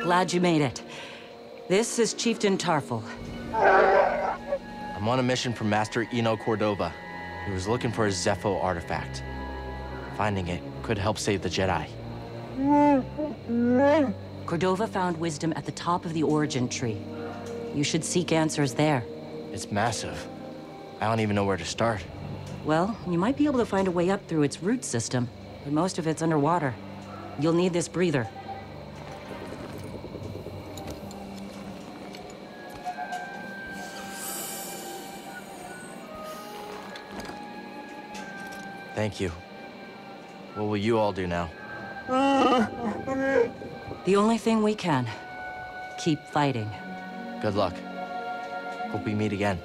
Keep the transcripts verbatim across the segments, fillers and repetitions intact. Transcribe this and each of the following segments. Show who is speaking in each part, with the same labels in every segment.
Speaker 1: Glad you made it. This is Chieftain Tarful.
Speaker 2: I'm on a mission from Master Eno Cordova. He was looking for a Zepho artifact. Finding it could help save the Jedi.
Speaker 1: Cordova found wisdom at the top of the origin tree. You should seek answers there.
Speaker 2: It's massive. I don't even know where to start.
Speaker 1: Well, you might be able to find a way up through its root system, but most of it's underwater. You'll need this breather.
Speaker 2: Thank you. What will you all do now?
Speaker 1: The only thing we can. Keep fighting.
Speaker 2: Good luck. Hope we meet again.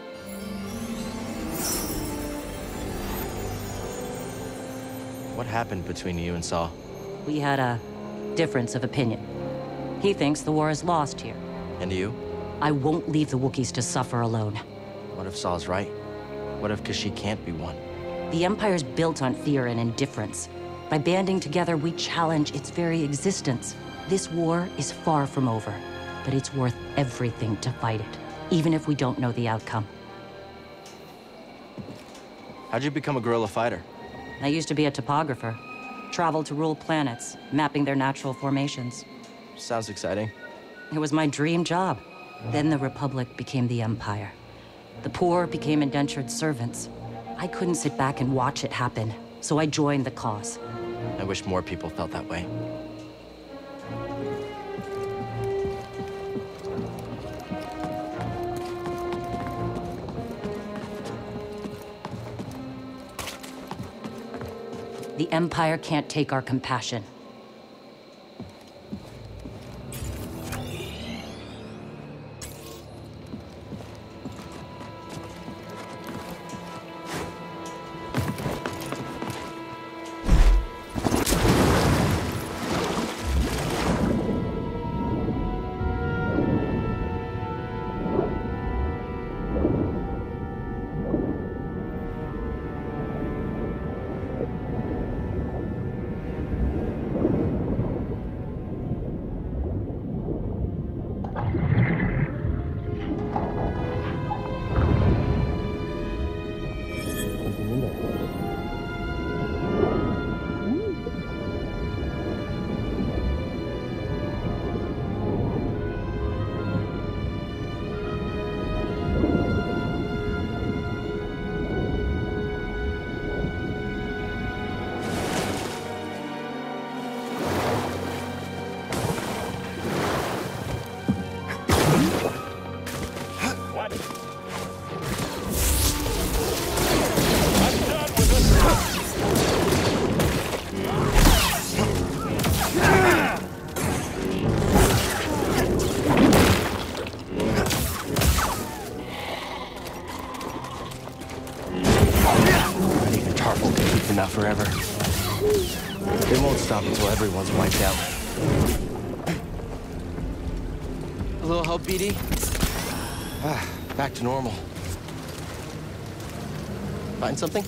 Speaker 2: What happened between you and Saw?
Speaker 1: We had a difference of opinion. He thinks the war is lost here.
Speaker 2: And you?
Speaker 1: I won't leave the Wookiees to suffer alone.
Speaker 2: What if Saw's right? What if Kashyyyk can't be won?
Speaker 1: The Empire's built on fear and indifference. By banding together, we challenge its very existence. This war is far from over, but it's worth everything to fight it, even if we don't know the outcome.
Speaker 2: How'd you become a guerrilla fighter?
Speaker 1: I used to be a topographer. Traveled to rule planets, mapping their natural formations.
Speaker 2: Sounds exciting.
Speaker 1: It was my dream job. Then the Republic became the Empire. The poor became indentured servants. I couldn't sit back and watch it happen, so I joined the cause.
Speaker 2: I wish more people felt that way.
Speaker 1: The Empire can't take our compassion.
Speaker 2: Not forever. They won't stop until everyone's wiped out. A little help, B D? Ah, back to normal. Find something?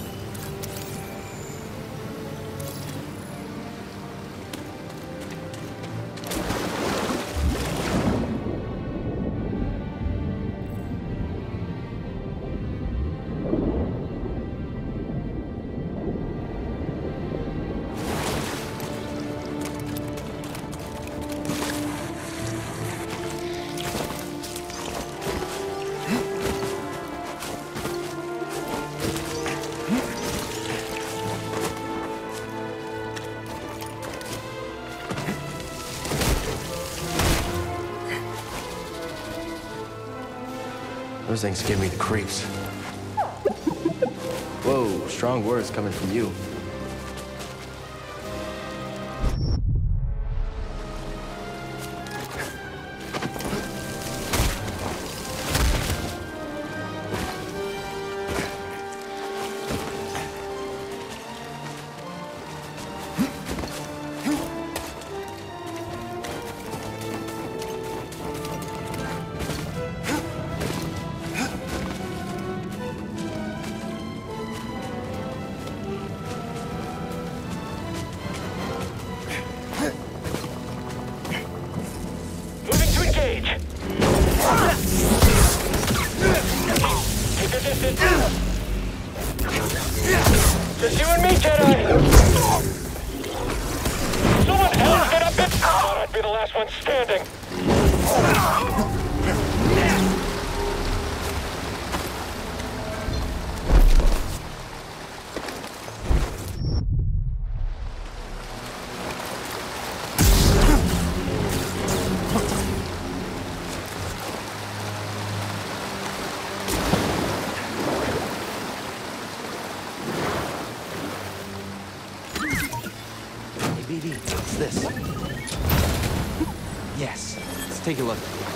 Speaker 2: Those things give me the creeps. Whoa, strong words coming from you.
Speaker 3: last one standing.
Speaker 2: B D, what's this? Yes, let's take a look.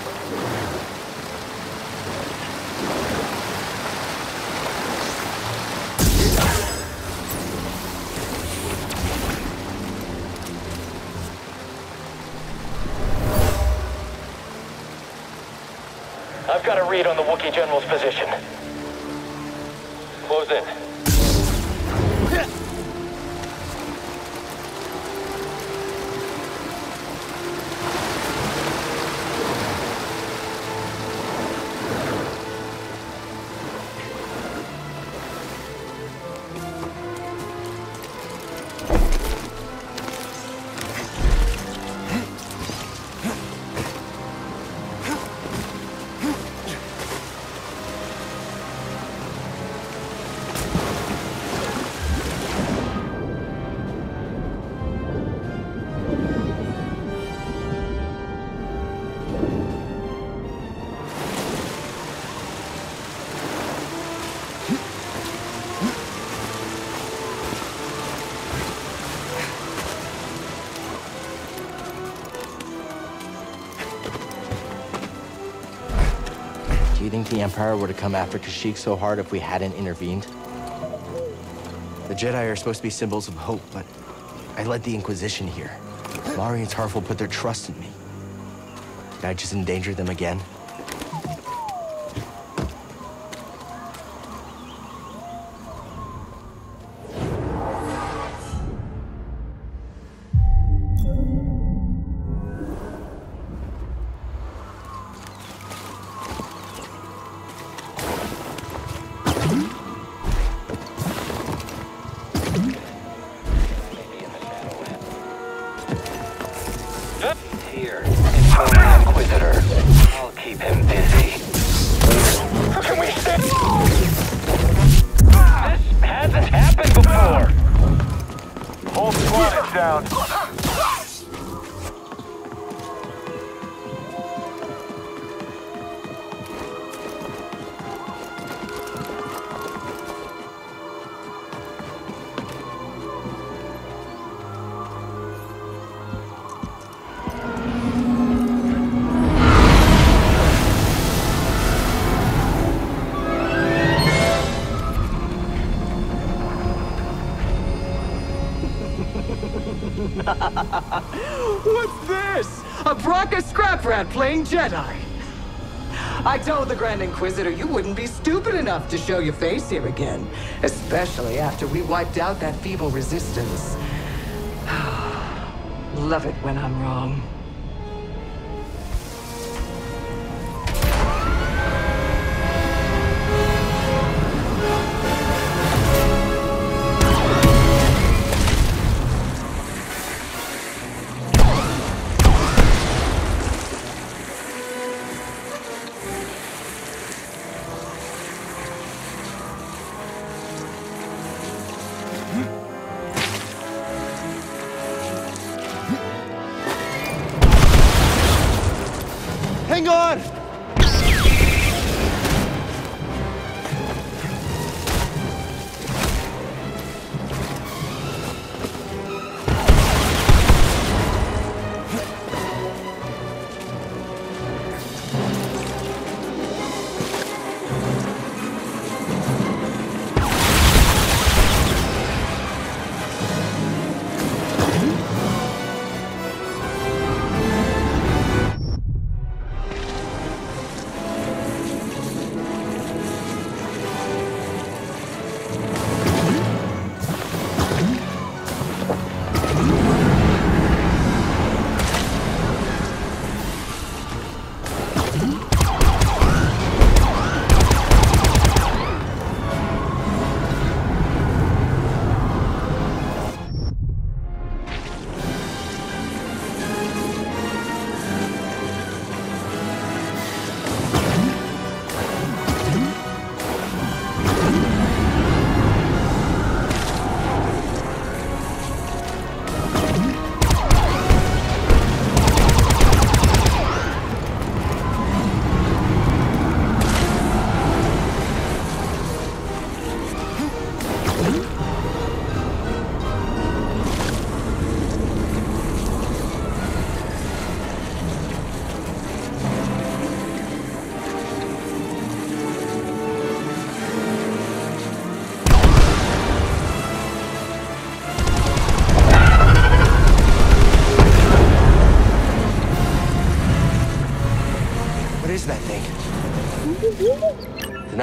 Speaker 3: I've got a read on the Wookiee General's position. Close in.
Speaker 2: Do you think the Empire would have come after Kashyyyk so hard if we hadn't intervened? The Jedi are supposed to be symbols of hope, but I led the Inquisition here. Mari and Tarful put their trust in me. Did I just endanger them again?
Speaker 4: Here, Imperial Inquisitor. I'll keep him busy.
Speaker 3: How can we stay?
Speaker 4: This hasn't happened before!
Speaker 3: Whole squad is down.
Speaker 5: What's this? A Bracca scrap rat playing Jedi. I told the Grand Inquisitor you wouldn't be stupid enough to show your face here again, especially after we wiped out that feeble resistance. Love it when I'm wrong.
Speaker 2: Hang on!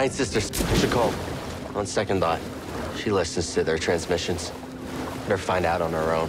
Speaker 2: Night Sister should call. On second thought, she listens to their transmissions. Better find out on her own.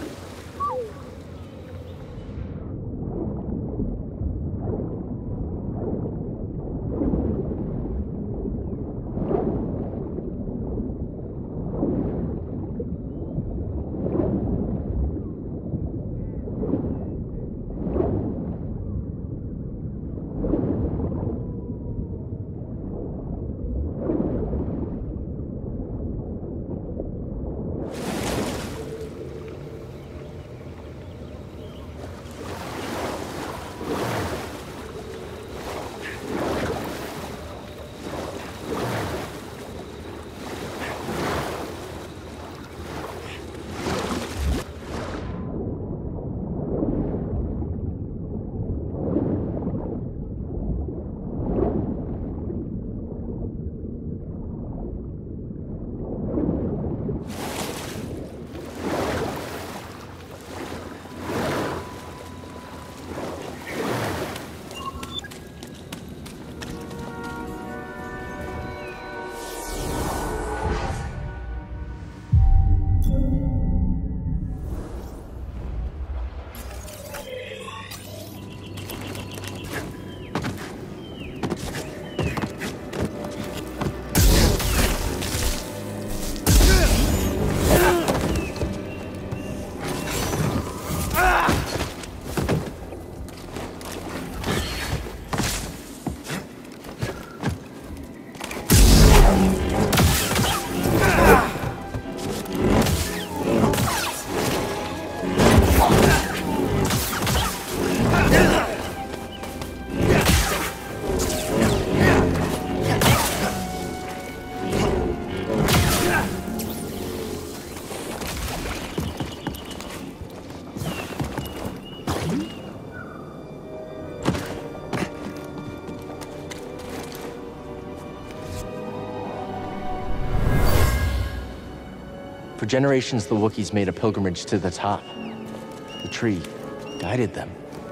Speaker 2: For generations, the Wookiees made a pilgrimage to the top. The tree guided them.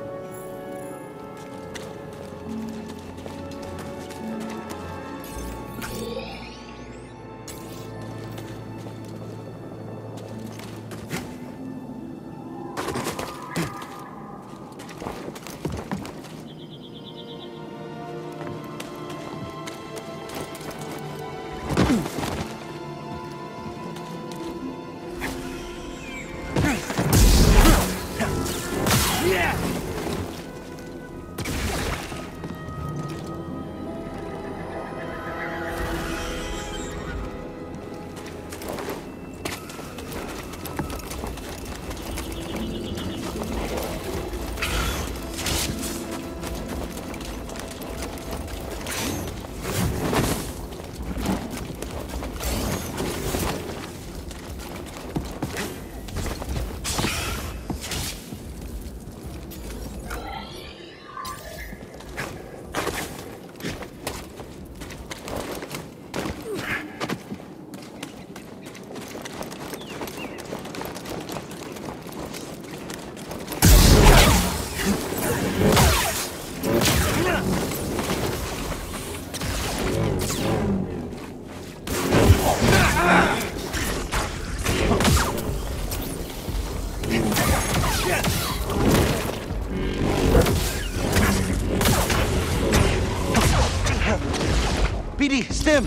Speaker 2: B D, stim!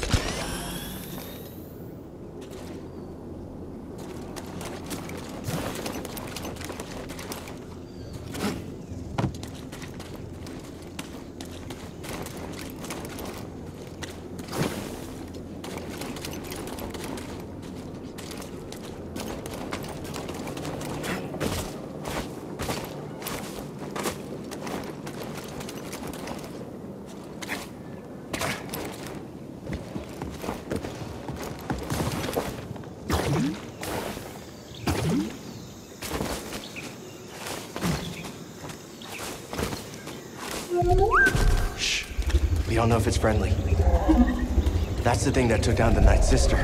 Speaker 2: Shh. We don't know if it's friendly. That's the thing that took down the Night Sister.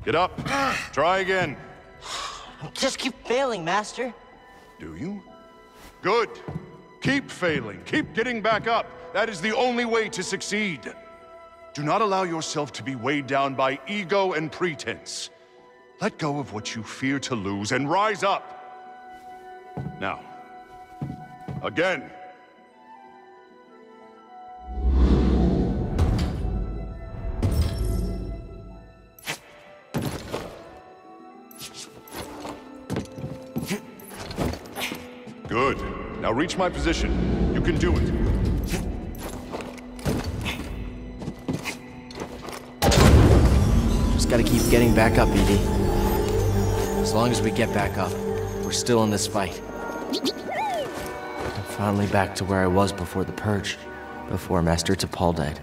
Speaker 6: Get up. Try again.
Speaker 2: Just keep failing, Master.
Speaker 6: Do you? Good. Keep failing. Keep getting back up. That is the only way to succeed. Do not allow yourself to be weighed down by ego and pretense. Let go of what you fear to lose and rise up. Now, again. Good. Now reach my position. You can do it.
Speaker 2: Just gotta keep getting back up, Edie. As long as we get back up, we're still in this fight. I'm finally back to where I was before the Purge, before Master Tapal died.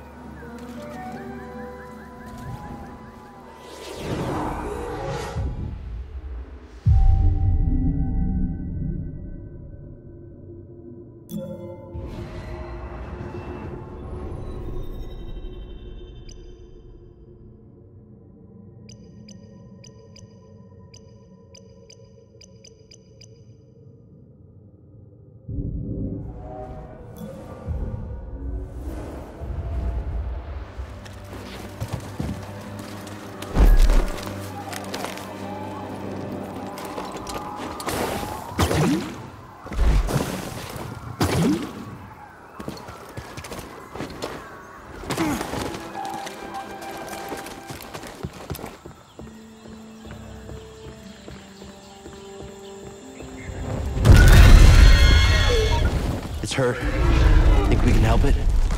Speaker 2: It's hurt. Think we can help it?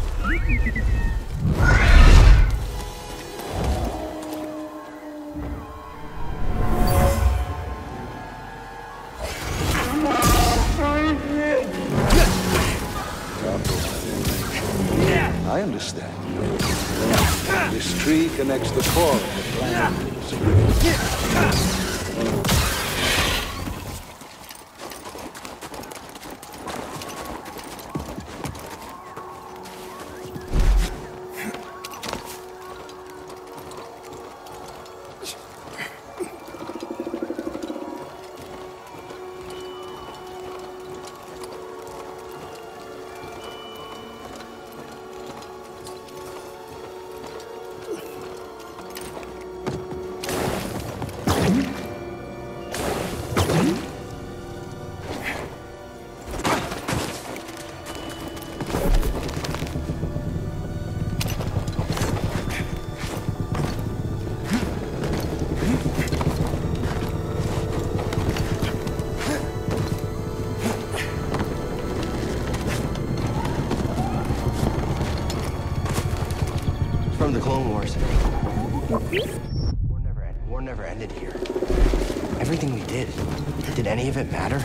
Speaker 7: I understand. This tree connects the core of the planet. From the Clone Wars. War never, end war never ended here. Everything we did, did any of it matter?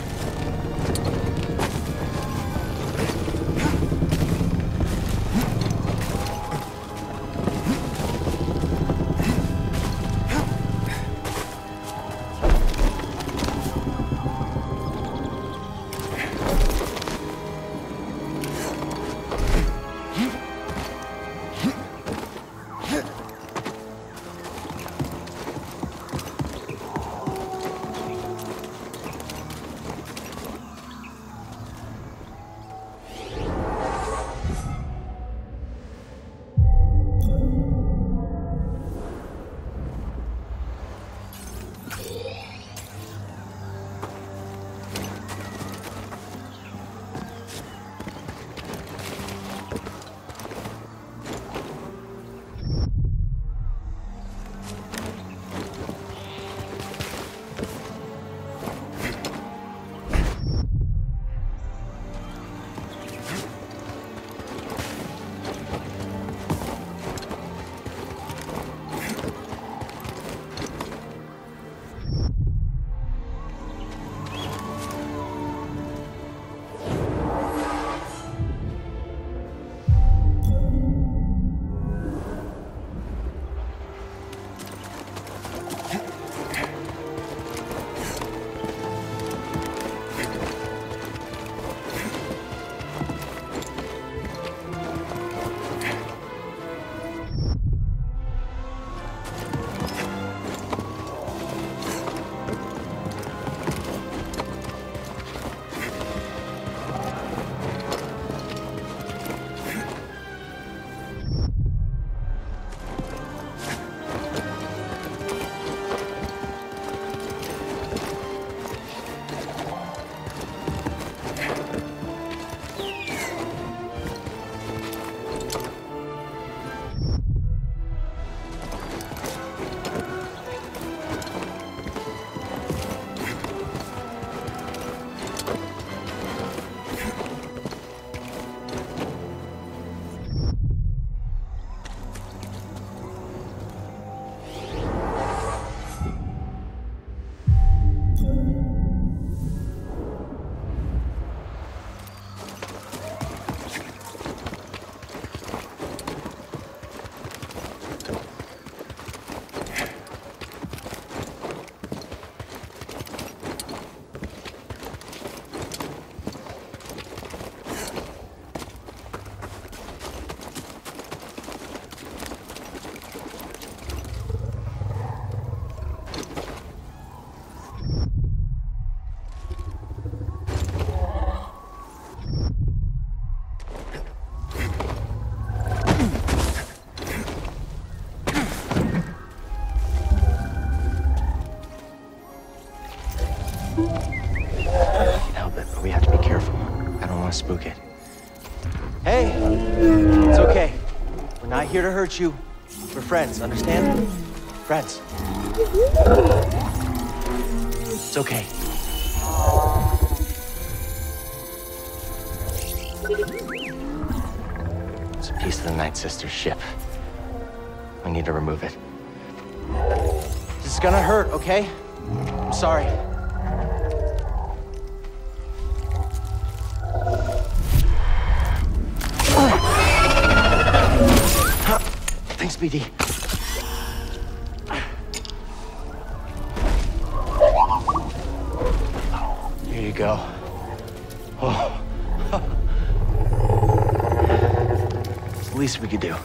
Speaker 2: here to hurt you. We're friends, understand? Friends. It's okay. It's a piece of the Night Sister's ship. We need to remove it. This is gonna hurt, okay? I'm sorry. Thanks, B D. Here you go. Oh. It's the least we could do.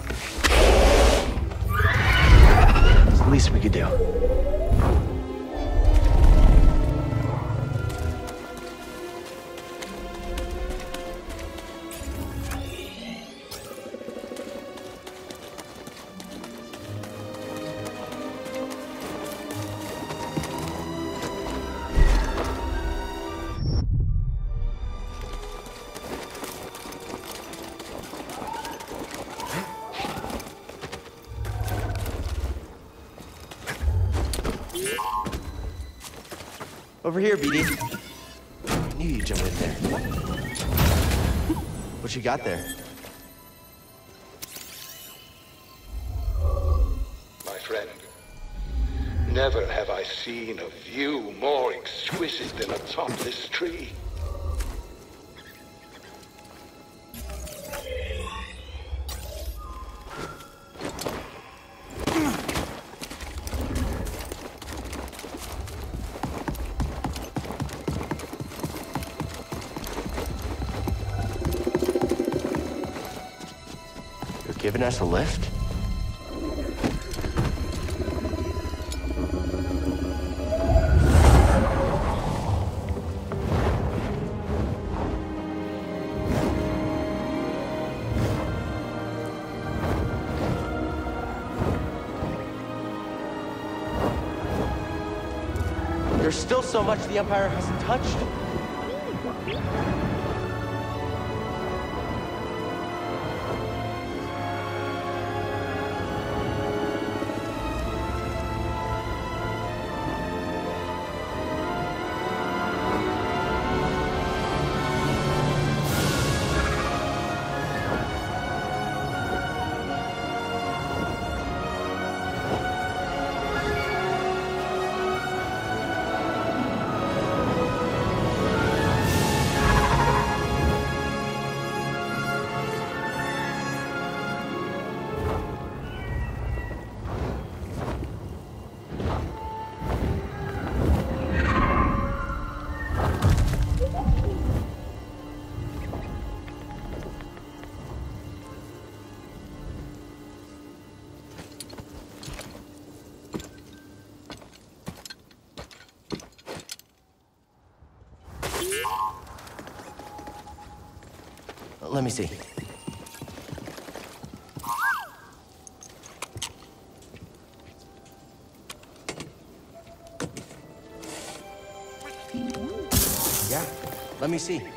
Speaker 2: It's the least we could do. Over here, B D. I knew you'd jump in there. What you got there?
Speaker 8: My friend, never have I seen a view more exquisite than atop this tree.
Speaker 2: Giving us a lift? There's still so much the Empire hasn't touched. Let me see. Yeah, let me see.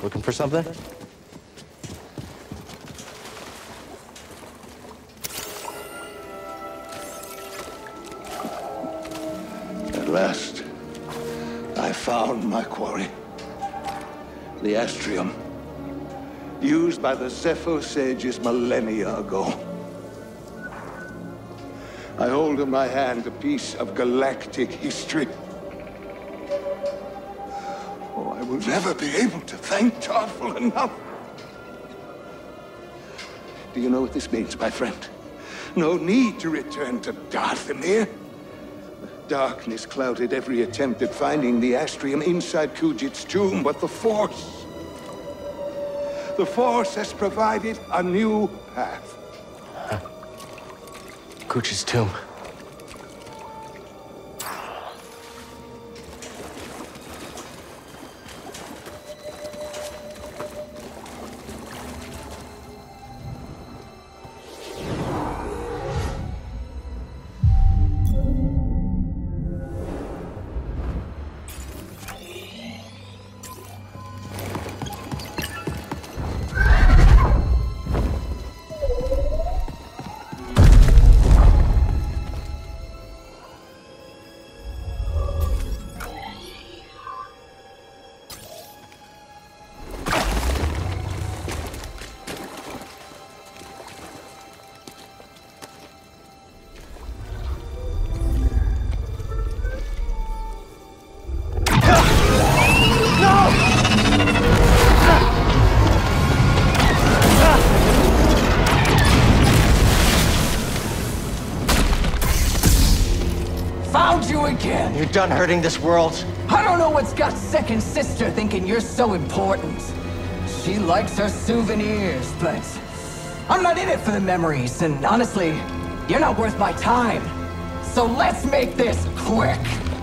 Speaker 2: Looking for something?
Speaker 8: At last, I found my quarry. The Astrium, used by the Zepho sages millennia ago. I hold in my hand a piece of galactic history. Oh, I will never be able to thank Tarful enough. Do you know what this means, my friend? No need to return to Dathomir. Darkness clouded every attempt at finding the Astrium inside Kujit's tomb, but the Force... The Force has provided a new path.
Speaker 2: Huh. Kujit's tomb. You're done hurting this world.
Speaker 5: I don't know what's got second sister thinking you're so important. She likes her souvenirs, but I'm not in it for the memories, and honestly, you're not worth my time. So let's make this quick.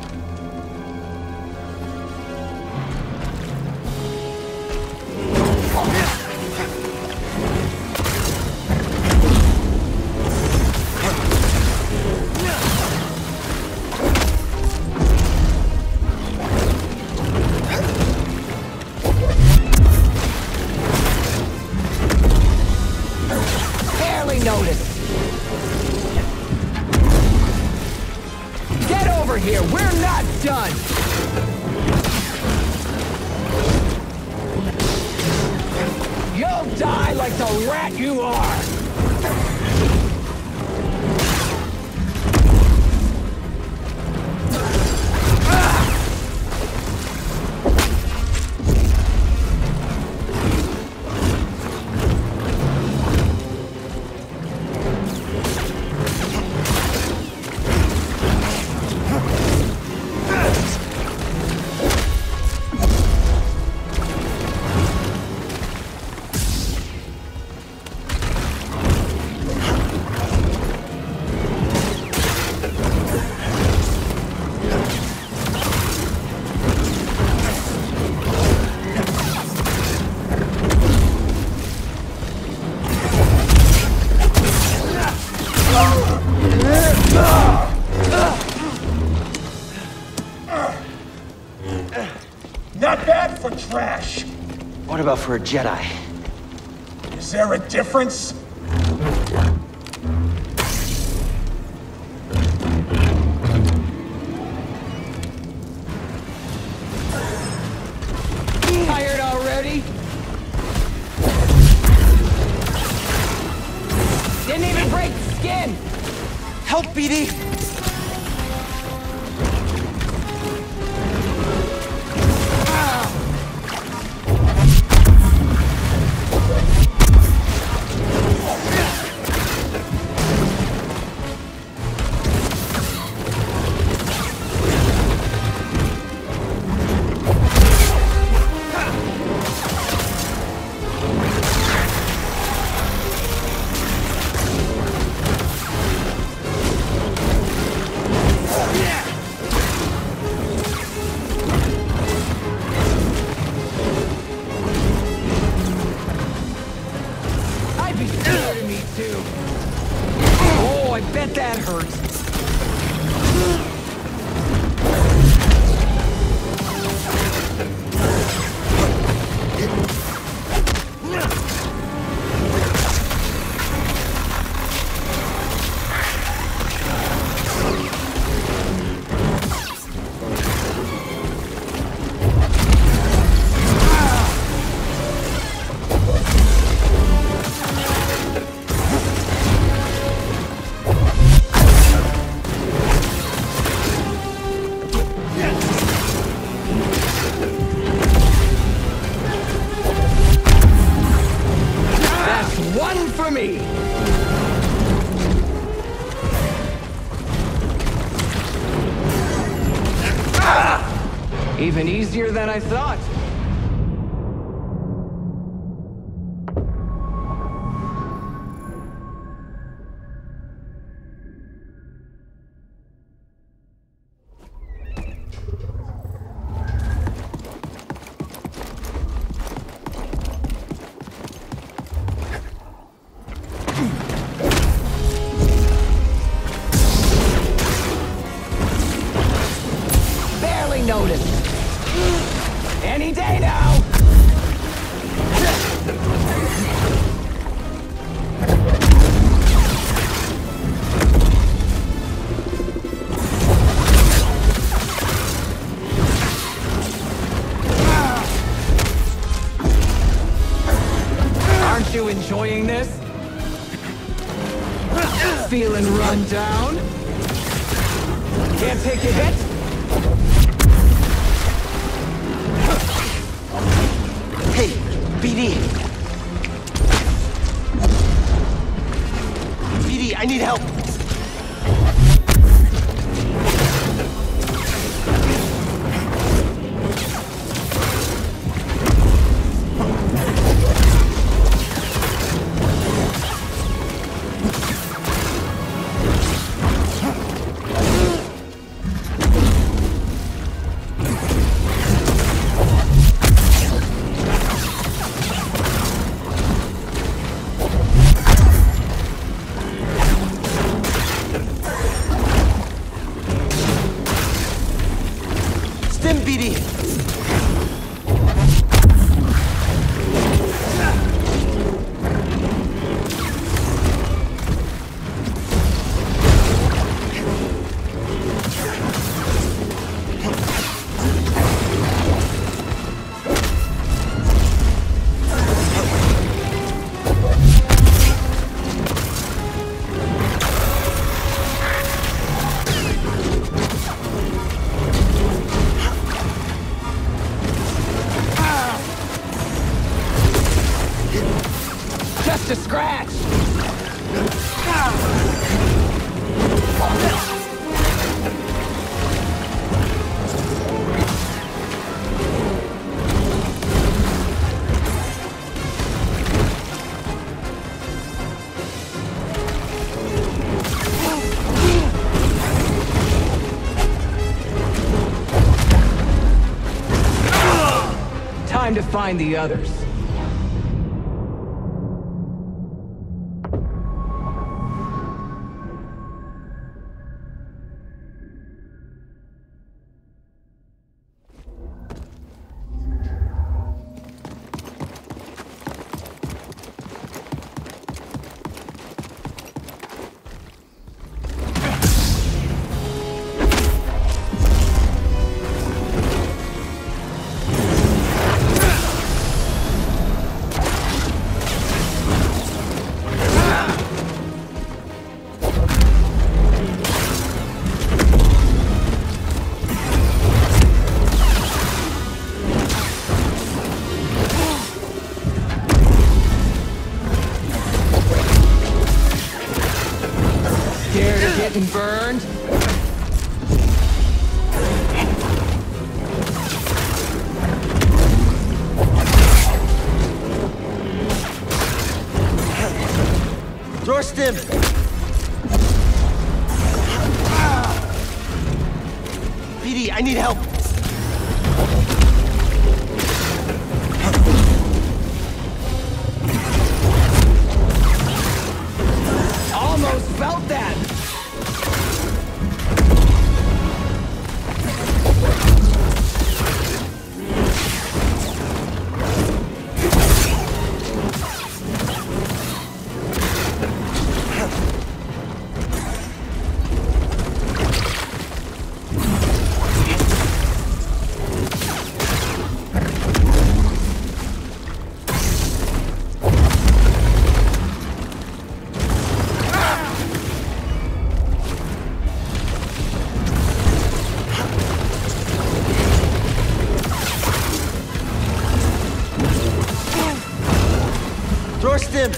Speaker 2: What about for a Jedi?
Speaker 9: Is there a difference?
Speaker 5: Tired already? Didn't even break the skin!
Speaker 2: Help, B D!
Speaker 5: Even easier than I thought. Any day now! Aren't you enjoying this? Feeling run down? Can't take a hit?
Speaker 2: Hey, B D! B D, I need help! B D!
Speaker 5: Just a scratch! Time to find the others. Getting burned?
Speaker 2: Dorstim! B D, I need help!
Speaker 5: Almost felt that!
Speaker 2: Dorstim!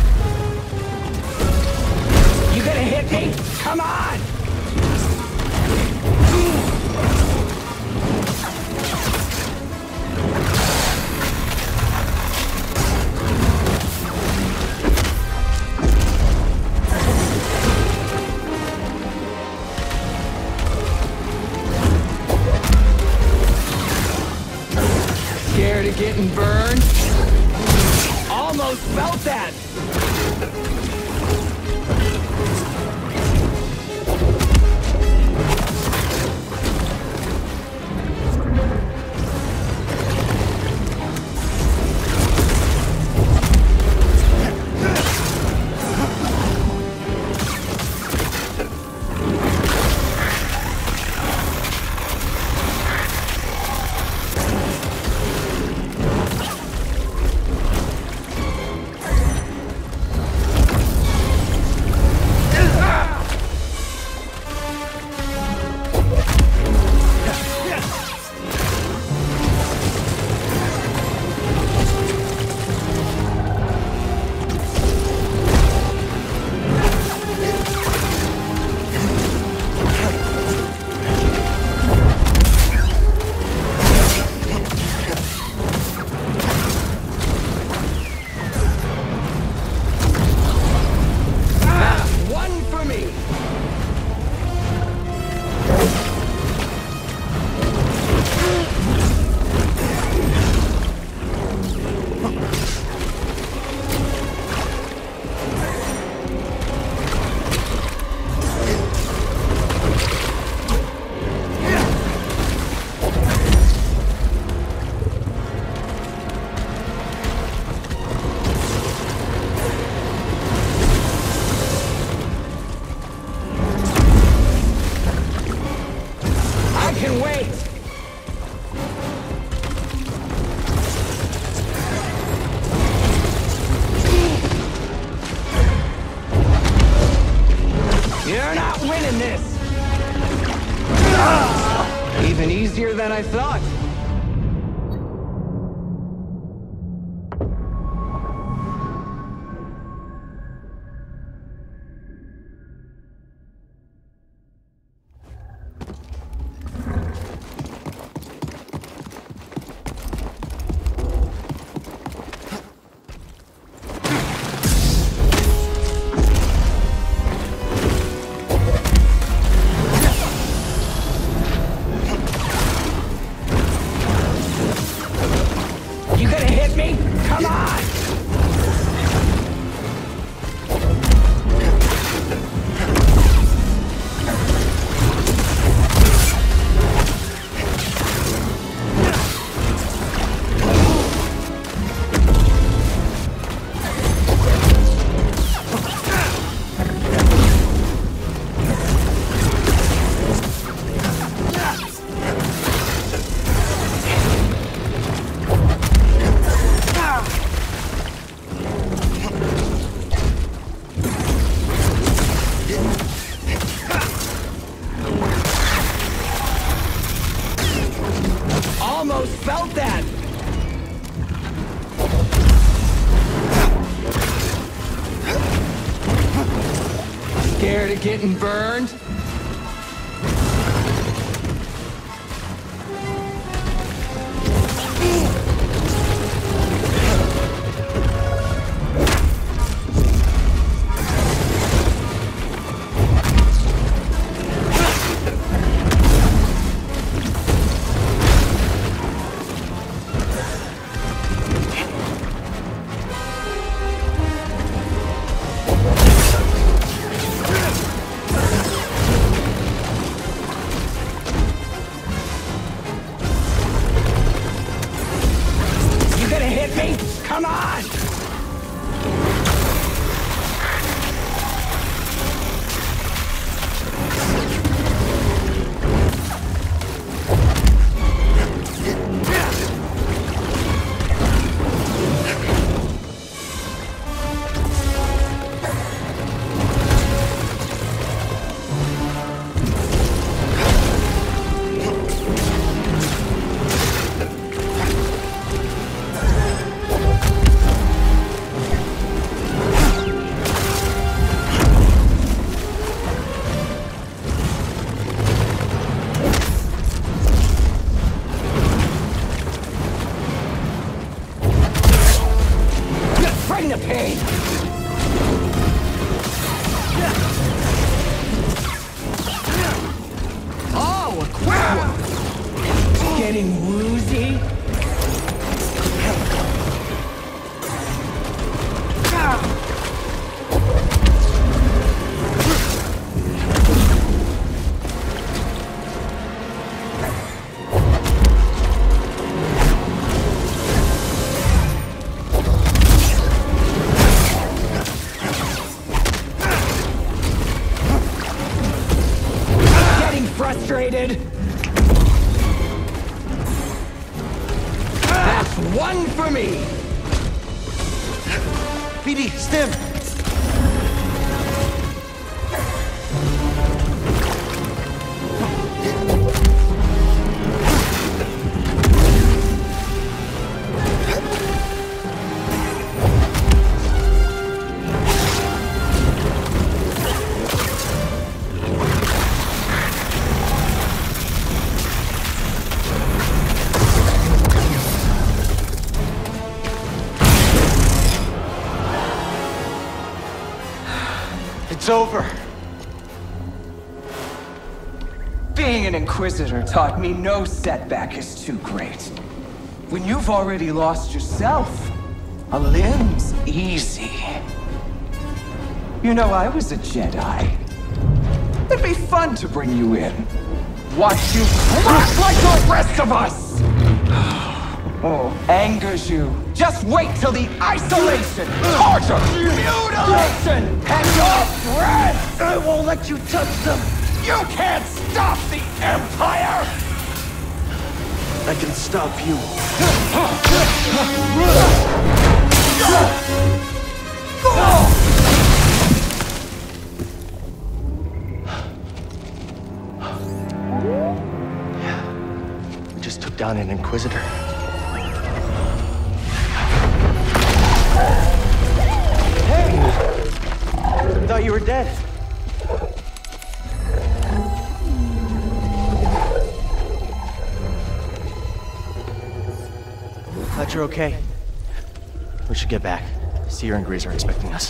Speaker 5: You gonna hit me? Come on! getting burned? Almost felt that! Even easier than I thought. Almost felt that! Scared of getting burned? Come on! Bring the pain! Oh, a quick one! Getting woozy? frustrated? That's one for me!
Speaker 2: P D, Stim! It's over.
Speaker 5: Being an Inquisitor taught me no setback is too great. When you've already lost yourself, a limb's easy. You know, I was a Jedi. It'd be fun to bring you in. Watch you crack like the rest of us! Oh, angers you. Just wait till the isolation, torture, mutilation, and your breath!
Speaker 2: I won't let you touch them!
Speaker 5: You can't stop the Empire!
Speaker 2: I can stop you. We just took down an Inquisitor. Hey! I thought you were dead. Glad you're okay. We should get back. Seer and Grease are expecting us.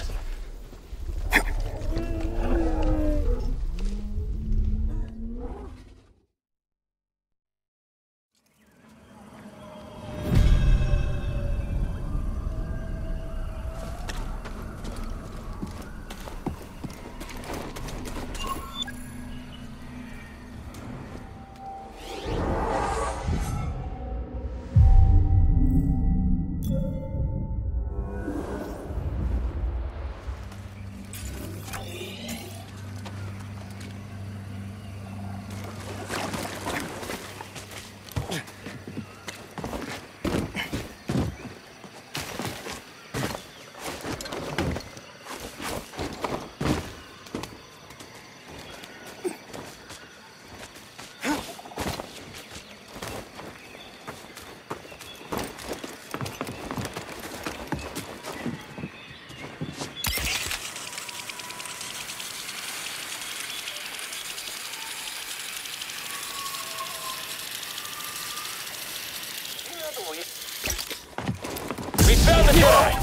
Speaker 3: We found the Jedi!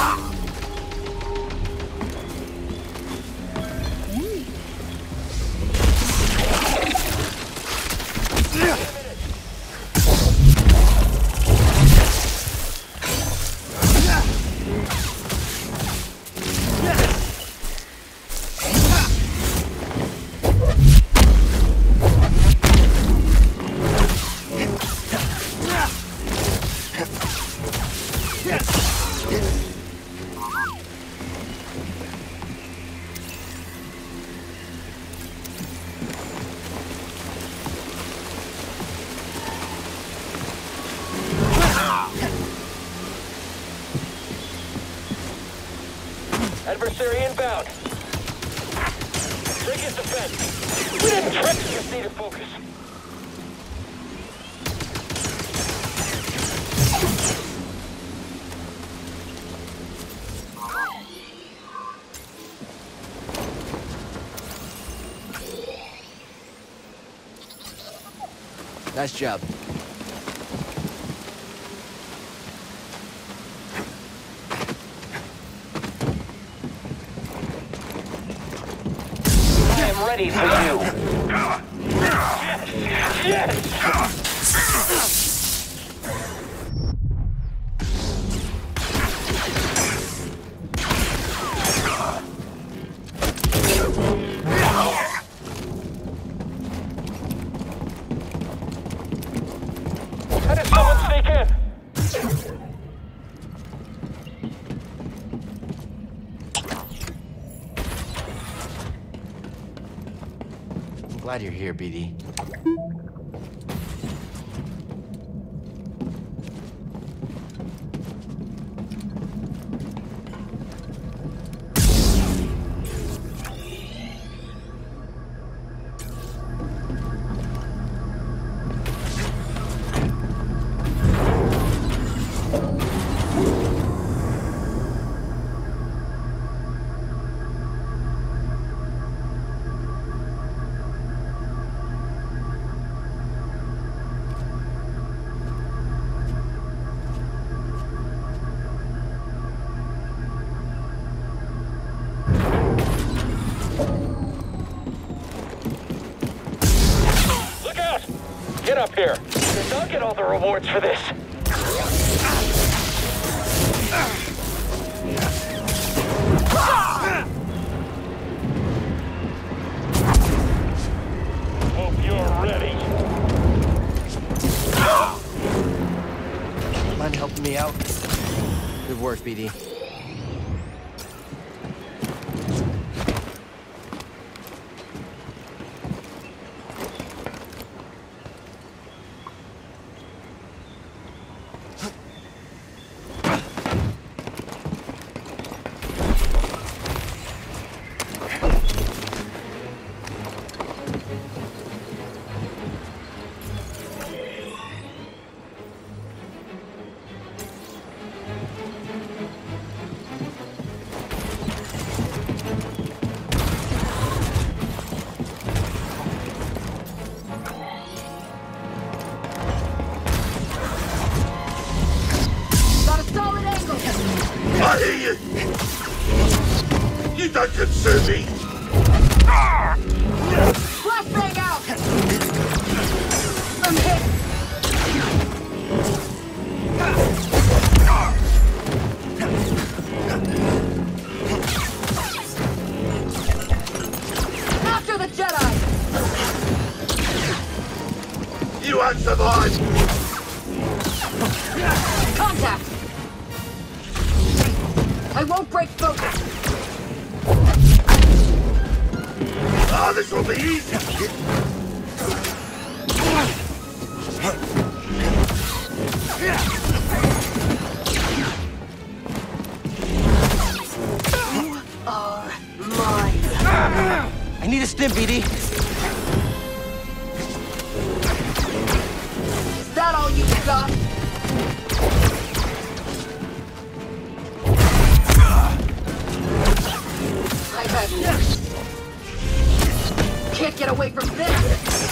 Speaker 3: Adversary inbound. Take his defense. We didn't trick you. Just need to focus.
Speaker 2: Nice job.
Speaker 4: I am ready for you.
Speaker 3: Yes! How did someone sneak in?
Speaker 2: Glad you're here, B D.
Speaker 3: Get up here. I'll get all the rewards for this. Hope you're ready.
Speaker 2: Mind helping me out? Good work, B D.
Speaker 10: I hear you! You don't concern me!
Speaker 5: Flashbang out! I'm hit! After the Jedi!
Speaker 10: You won't survive!
Speaker 5: Contact! I won't break focus!
Speaker 10: Ah, this will be easy!
Speaker 5: You are mine!
Speaker 2: I need a stim, B D.
Speaker 5: Is that all you got? I've had worse. Can't get away from this!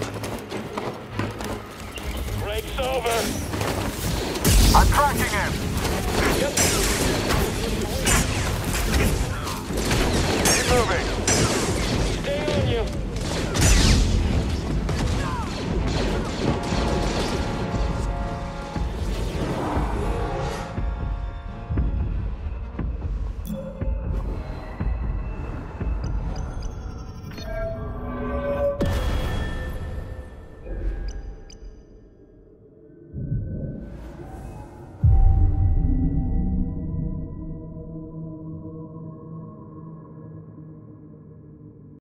Speaker 3: Break's over.
Speaker 10: I'm tracking him!